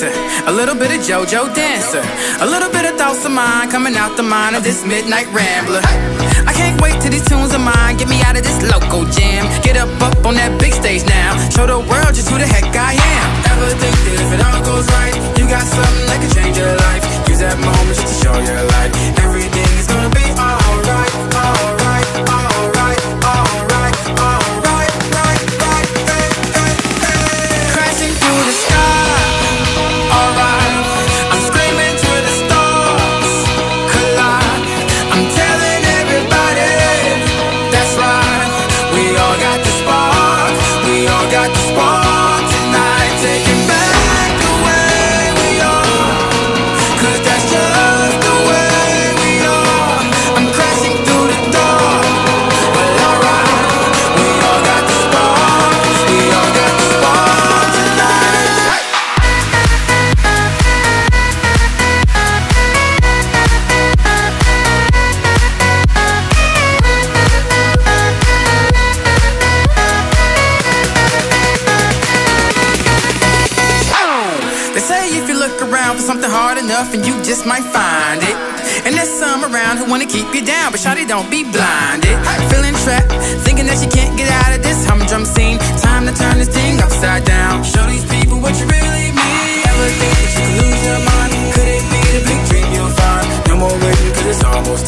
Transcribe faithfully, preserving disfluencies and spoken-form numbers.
Cancer, a little bit of JoJo Dancer, a little bit of thoughts of mine coming out the mind of this midnight rambler. I can't wait till these tunes of mine get me out of this local jam. Get up up on that big stage now, show the world just who the heck I am. Ever think that if it all goes right, you got something that could change your life? Use that moment just to show your light. Everything is gonna be alright, alright, alright, alright, alright, right, right, hey, hey, hey. Crashing through the sky, alright. I'm screaming to the stars, collide. I'm telling everybody, that's right. We all got the spark, we all got the spark tonight. Taking back the way we are, 'cause that's just the way we are. I'm crashing through the door, well alright. We all got the spark, we all got the spark tonight. They say if you look around for something hard enough, and you just might find it. And there's some around who wanna keep you down, but shawty, don't be blinded. Feeling trapped, thinking that you can't get out of this humdrum scene. Time to turn this thing upside down. Show these people what you really mean. Ever think that you could lose your mind? Could it be the big dream you'll find? No more waiting, 'cause it's almost